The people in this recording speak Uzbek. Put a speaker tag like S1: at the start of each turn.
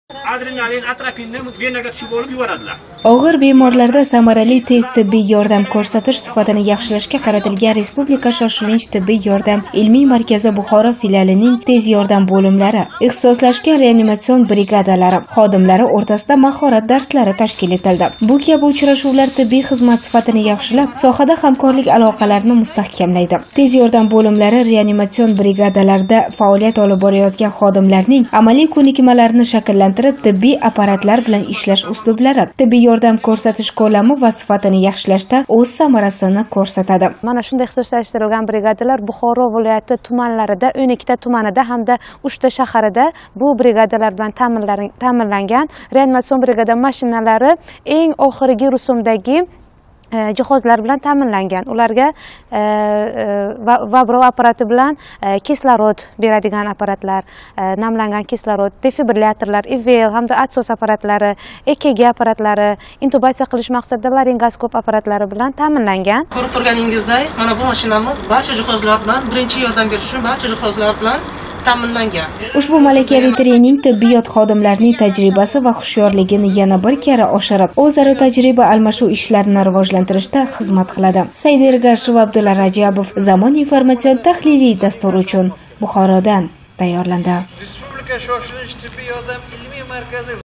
S1: Adrenalin, atropinni venaga tushib olib yuboradilar.
S2: Og'ir bemorlarda samarali tez tibbiy yordam ko'rsatish sifatini yaxshilashga qaratilgan Respublika shoshilinch tibbiy yordam ilmiy markazi Bukhara filialining tez yordam bo'limlari, ixtisoslashgan reanimatsion brigadalari xodimlari o'rtasida mahorat darslari tashkil etildi. Bu kabi uchrashuvlar tibbiy xizmat sifatini yaxshilab, sohada hamkorlik aloqalarini mustahkamlaydi. Tez yordam bo'limlari reanimatsion brigadalarda faoliyat olib borayotgan xodimlarning amaliy ko'nikmalarini shakllantirib, tibbiy apparatlar bilan ishlash uslublari, tibbiy yordam ko'rsatish ko'lami va sifatini yaxshilashda o'z samarasini ko'rsatadi.
S3: Mana shunday ixtisoslashtirilgan brigadalar Bukhara viloyati tumanlarida, 12 ta tumanida hamda 3 ta shaharida bu brigadalar bilan ta'minlangan. Reanimatsion brigada mashinalari eng oxirgi rusumdagi jihozlar bilan ta'minlangan. Ularga vabro apparati bilan kislorod beradigan apparatlar, namlangan kislorod, defibrillatorlar, IVL hamda atsos apparatlari, EKG apparatlari, intubatsiya qilish maqsadida laringoskop apparatlari bilan ta'minlangan.
S4: Ko'rib turganingizdek, mana bu mashinamiz barcha jihozlar bilan, birinchi yordam berish uchun barcha jihozlar bilan ta'minlangan.
S2: Ushbu malakaviy trening tibbiyot xodimlarining tajribasi va hushyorligini yana bir karra oshirib, o'zaro tajriba almashuv ishlarini rivojlantirishda xizmat qiladi. Said Ergashev va Abdulla Rajabov Zamon informatsion tahliliy dasturi uchun Buxorodan tayyorlandi.
S5: Respublika shoshilinch tibbiy yordam ilmiy markazi